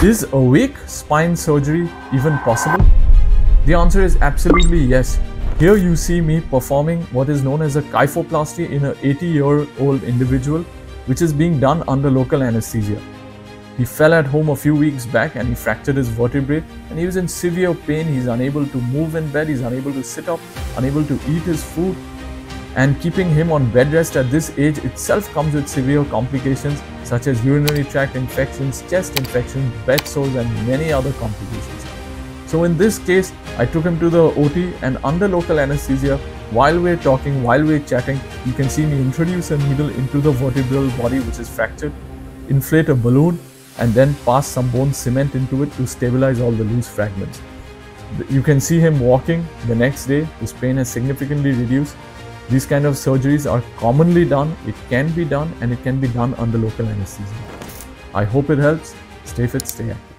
Is awake spine surgery even possible? The answer is absolutely yes. Here you see me performing what is known as a kyphoplasty in an 80-year-old individual, which is being done under local anesthesia. He fell at home a few weeks back and he fractured his vertebrae, and he was in severe pain. He's unable to move in bed, he's unable to sit up, unable to eat his food, and keeping him on bed rest at this age itself comes with severe complications such as urinary tract infections, chest infections, bed sores, and many other complications. So in this case, I took him to the OT, and under local anesthesia, while we're talking, while we're chatting, you can see me introduce a needle into the vertebral body which is fractured, inflate a balloon, and then pass some bone cement into it to stabilize all the loose fragments. You can see him walking the next day. His pain has significantly reduced. These kind of surgeries are commonly done, it can be done, and it can be done under local anesthesia. I hope it helps. Stay fit, stay active.